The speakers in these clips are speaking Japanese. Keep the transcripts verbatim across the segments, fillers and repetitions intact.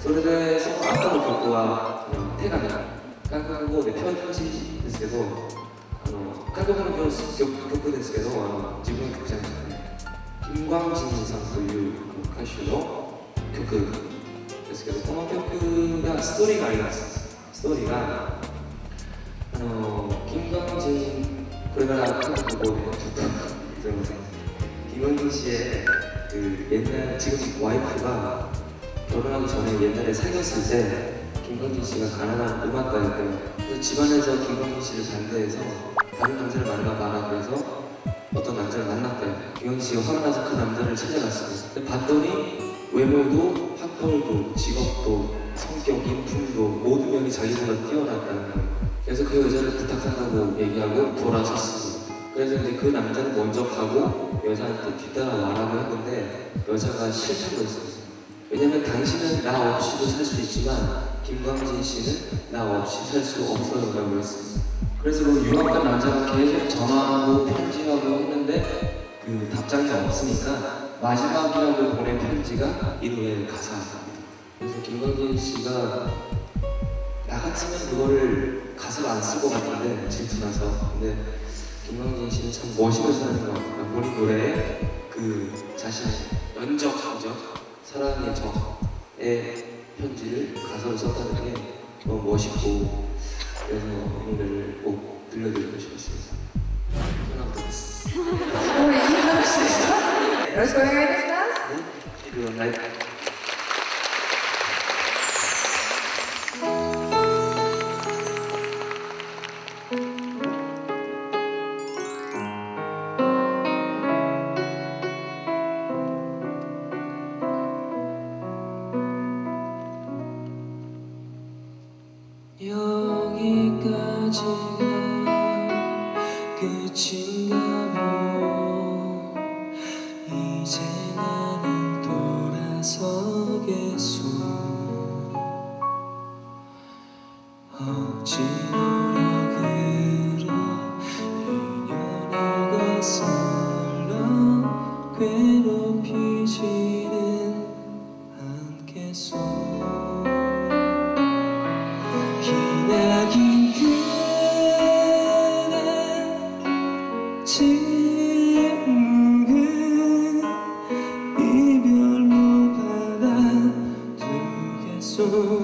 それでその後の曲は手紙、韓国語で편지ですけど、あの韓国の曲ですけど、あの自分の曲じゃなくて、金광진さんという歌手の曲ですけど、この曲がストーリーがあります。ストーリーがあの金광진、これから韓国語でちょっとすみません。김광진 씨의 그 옛날 지금 와이프가 결혼하기 전에 옛날에 사귀었을 때 김광진 씨가 가난한 음악가였대요. 그래서 집안에서 김광진 씨를 반대해서 다른 남자를 만나 봐라 그래서 어떤 남자를 만났대요. 김광진 씨가 화가 나서 그 남자를 찾아갔어요. 근데 봤더니 외모도 학벌도 직업도 성격, 인품도 모든 면이 자기보다 뛰어났다는 거예요. 그래서 그 여자를 부탁한다고 얘기하고 돌아섰어요. 그래서 이제 그 남자는 먼저 가고 여자한테 뒤따라와라고 했는데 여자가 싫다고 했어요. 왜냐면 당신은 나 없이도 살 수 있지만 김광진 씨는 나 없이 살 수 없어요 라고 했어요. 그래서 그 유학 간 남자가 계속 전화하고 편지하고 했는데 그 답장이 없으니까 마지막이라고 보낸 편지가 이 노래의 가사입니다. 그래서 김광진 씨가 나 같으면 그거를 가사를 안 쓸 것 같은데 질투나서. 근데 김광진 씨는 참 멋있는 사람인 것 같아요. 본인 노래에 그 자신의 연적이죠. 사랑의 적의 편지를 가사로 썼다는 게 너무 멋있고 그래서 이 노래를 꼭 들려드리고 싶었습니다. 하나부터 もういい話でした。よろしくお願いいたします。 네? 그리고 날 여기까지가 끝인가 보. 이제 나는 돌아서겠소. 억지 노력으로 인연을 거슬러 괴롭히지는 않겠소. 기나긴 그대 침묵은 이별로 받아두겠소.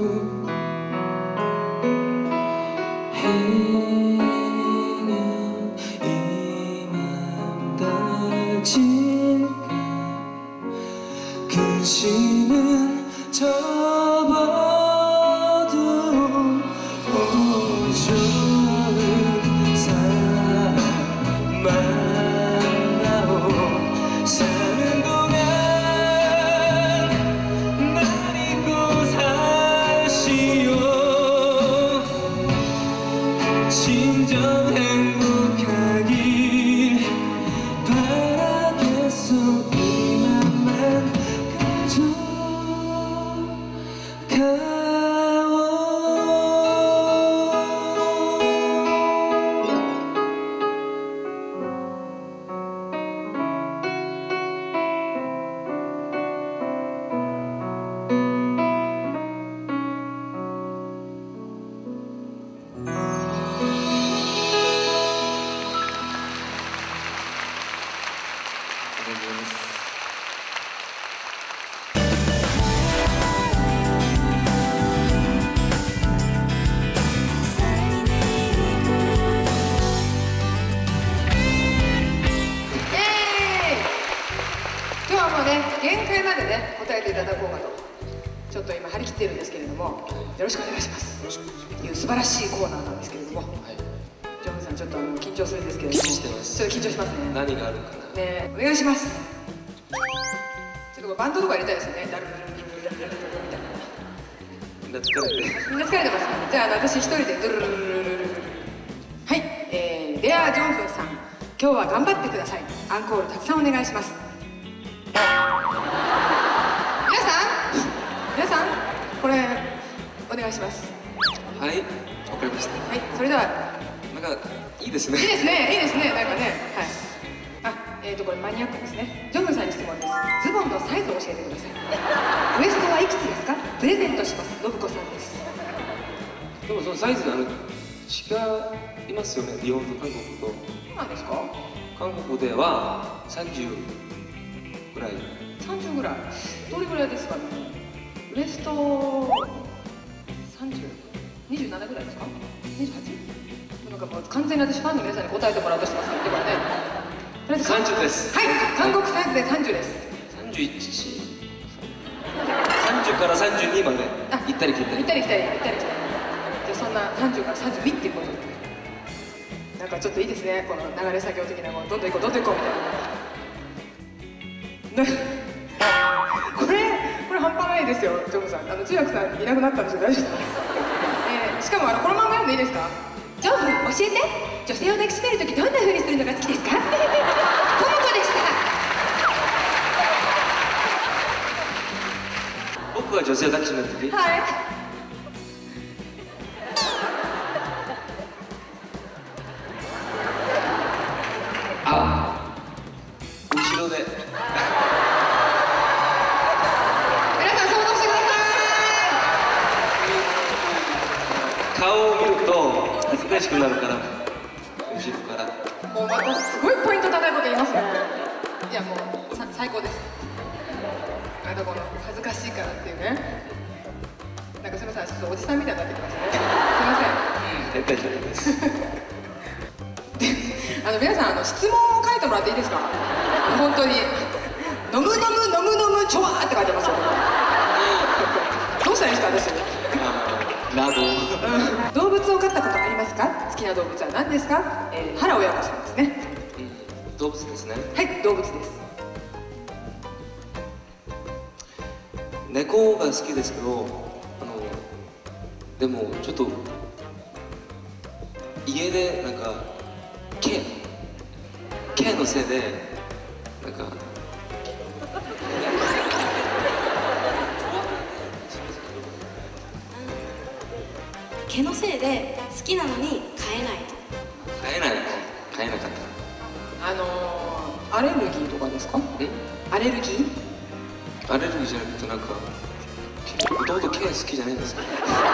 행여 이 맘 다칠까. 근심은 접어 좋은 사람 만나고 사는 동안 날 잊고 사시오. 진정 행복하길 바라겠소. 이 맘만 가져가. 今日はもうね、限界までね、答えていただこうかとちょっと今張り切っているんですけれども、よろしくお願いしますという素晴らしいコーナーなんですけれども、はい、ジョンさんちょっとあの緊張するんですけれども、ちょっと緊張しますね。 何があるかなね、お願いします。ちょっとバンドとか入れたいですよね。ダルルルルルルルルルみたいな。 みんな疲れてる。 みんな疲れてますか。じゃあ私一人でドゥルルルルルルルル。はい、えー、レア・ジョンフンさん、今日は頑張ってください。アンコールたくさんお願いします。皆さん皆さんこれお願いします。 はい、わかりました。 はい、それではなんかいいですね。 いいですね、いいですね、なんかね、はい。あ、えーとこれマニアックですね。ジョンフンさんに質問です。ズボンのサイズを教えてください。ウエストはいくつですか？ プレゼントします。信子さんです。 でもそのサイズがある違いますよね、日本と韓国と。 そうなんですか？ 韓国ではさんじゅうぐらい。 さんじゅうぐらい。どれぐらいですかね。ウエストさんじゅう、にじゅうななぐらいですか？にじゅうはち？なんかもう完全に私ファンの皆さんに答えてもらおうとしてますね。ではね。とりあえずさんじゅうです。 はい、韓国サイズでさんじゅうです。 さんじゅういち、さんじゅうからさんじゅうにまで行ったり来たり。 行ったり来たり、行ったり来たり。じゃあそんなさんじゅうからさんじゅうにっていうことで。なんかちょっといいですね、この流れ作業的なもの、どんどん行こう、どんどん行こうみたいな。これ、これ半端ないですよ、ジョブさん。あの通訳さんいなくなったんですよ、大丈夫ですか？えー、しかもあのこのまま読んでいいですか？ジョブ、教えて。女性を抱きしめるときどんな風にするのが好きですか？ともこでした。 僕は女性を抱きしめるとき。 はい。 あ、後ろで。 皆さん想像してください。 顔を見ると恥ずかしくなるから、後ろから。 もうまたすごいポイント高いこと言いますね。いやもうさ最高です。あとこの恥ずかしいからっていうね。なんかすみません、ちょっとおじさんみたいになってきましたね。すみません。 絶対じゃないです。 あの皆さんあの質問を書いてもらっていいですか？本当に飲む飲む飲む飲むちょわーって書いてますよ。どうしたらいいですか私？ など。 動物を飼ったことありますか？好きな動物は何ですか？えー、原親子さんですね。 うん、動物ですね。 はい、動物です。 猫が好きですけど、あのでもちょっと家でなんか毛毛のせいでなんか毛のせいで好きなのに飼えないと。 飼えないの飼えなかった。 あのー、アレルギーとかですか？ んアレルギー？ アレルギーじゃなくてなんかもともと毛好きじゃないんですか？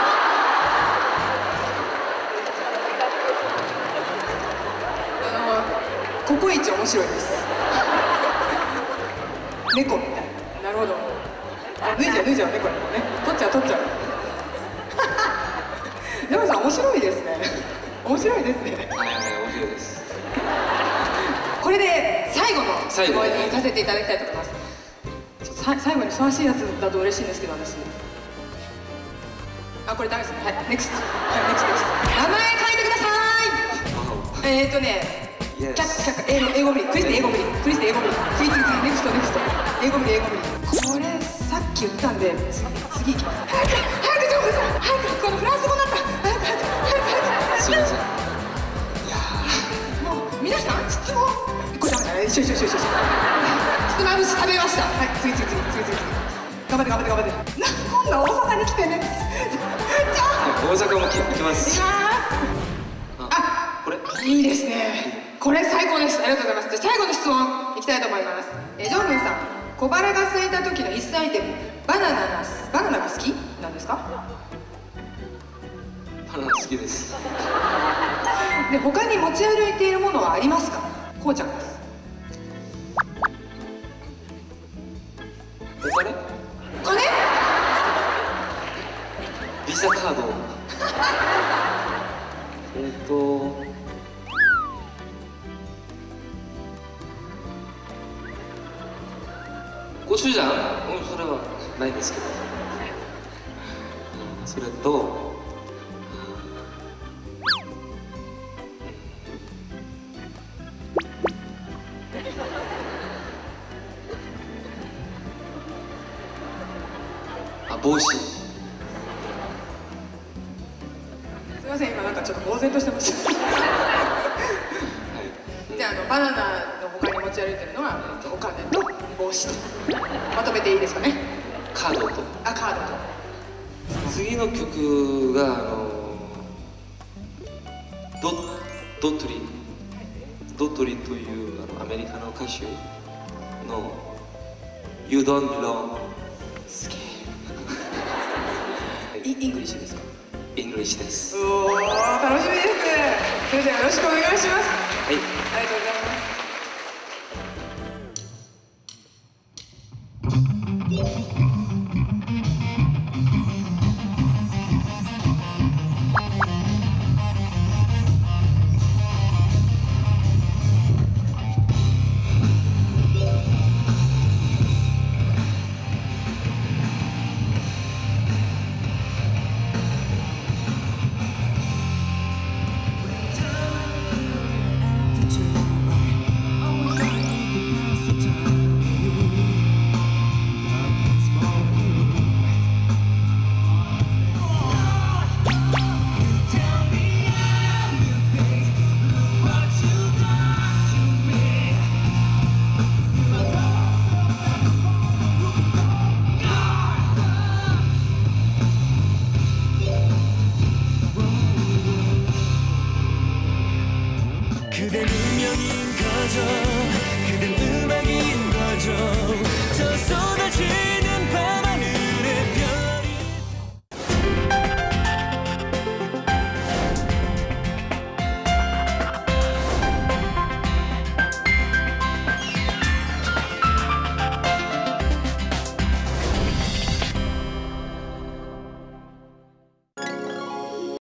ココイチ面白いです。猫みたいな。なるほど。脱いじゃう脱いじゃうねこれもね。取っちゃう取っちゃう。山さん面白いですね。面白いですね。 はいはい、面白いです。 これで最後の最後質問にさせていただきたいと思います。ちょっとさ最後にふさわしいやつだと嬉しいんですけど私。あ、これダメですね。はい、ネクスト。はい、ネクストです。名前書いてください。えーっとね。 Yes. キャッキャッ英語英語無理。クリステ英語無理。クリステ英語無理。次次次ネクストネクスト。英語無理英語無理。これさっき言ったんで次次行きます。早く早くジョブさん早くこのフランス語になった。早く早く早く早く。 すみません。いやもう皆さん質問。これダメだね。一緒一緒一緒一緒。ひつまぶし食べました。はい次次次次次次。頑張って頑張って頑張って。な今度は大阪に来てね。じゃあ。 大阪も行きま行す。 きます。あ、 これいいですね。これ最高です。ありがとうございます。じゃあ最後の質問いきたいと思います。えー、ジョンミンさん、小腹が空いた時の必須アイテム、バナナがバナナが好きなんですか？ バナナ好きです。 で他に持ち歩いているものはありますか？こうちゃんです。 お金？ お金？ ビザカード。えっと。コチュジャン？うん、それはないですけど。うん、それと。あ、帽子。 すみません、今なんかちょっと呆然としてました。じゃあ、あのバナナの他に持ち歩いてるのはお金と帽子とまとめていいですかね？ カードと。 あ、カードと。 次の曲があのドドットリドットリというあのアメリカの歌手の You Don't Belong。 すげえ。 イイングリッシュですか？ イングリッシュです。 おお、楽しみです。それではよろしくお願いします。 はい。 ありがとうございます。